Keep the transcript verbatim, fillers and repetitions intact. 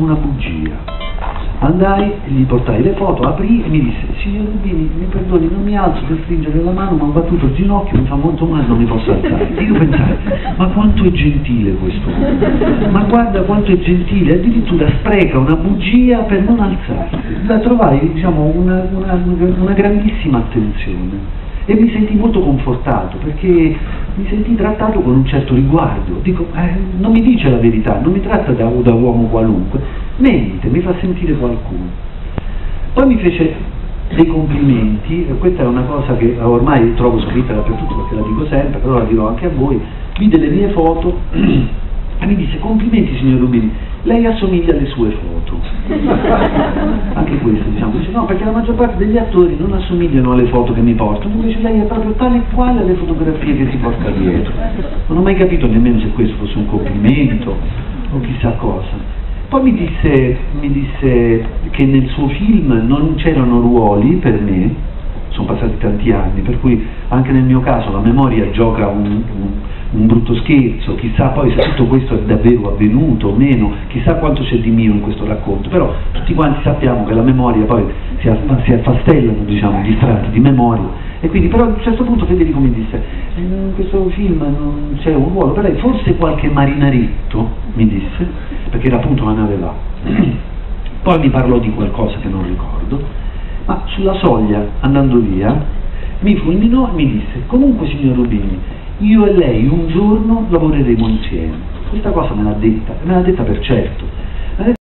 una bugia. Andai, gli portai le foto, aprì e mi disse: signor Rubini, mi perdoni, non mi alzo per stringere la mano, ma ho battuto il ginocchio, mi fa molto male, non mi posso alzare. E io pensai: ma quanto è gentile questo uomo, ma guarda quanto è gentile, addirittura spreca una bugia per non alzarsi. La trovai, diciamo, una, una, una grandissima attenzione. E mi sentì molto confortato, perché mi sentì trattato con un certo riguardo. Dico, eh, non mi dice la verità, non mi tratta da, da uomo qualunque, mente, mi fa sentire qualcuno. Poi mi fece dei complimenti, e questa è una cosa che ormai trovo scritta dappertutto perché la dico sempre, però la dirò anche a voi. Vide le mie foto e mi disse: complimenti signor Rubini, lei assomiglia alle sue foto. Anche questo, diciamo, dice no, perché la maggior parte degli attori non assomigliano alle foto che mi portano, invece lei è proprio tale e quale alle fotografie che si porta dietro. Non ho mai capito nemmeno se questo fosse un complimento o chissà cosa. Poi mi disse, mi disse che nel suo film non c'erano ruoli per me, sono passati tanti anni, per cui anche nel mio caso la memoria gioca un, un, un brutto scherzo, chissà poi se tutto questo è davvero avvenuto o meno, chissà quanto c'è di mio in questo racconto, però tutti quanti sappiamo che la memoria poi si, si affastellano, diciamo, gli strati di memoria, e quindi però a un certo punto Federico mi disse: in questo film non c'è un ruolo per lei, forse qualche marinaretto, mi disse, perché era appunto una nave là. Poi mi parlò di qualcosa che non ricordo, ma sulla soglia, andando via, mi fulminò e mi disse: comunque signor Rubini, io e lei un giorno lavoreremo insieme. Questa cosa me l'ha detta, me l'ha detta per certo.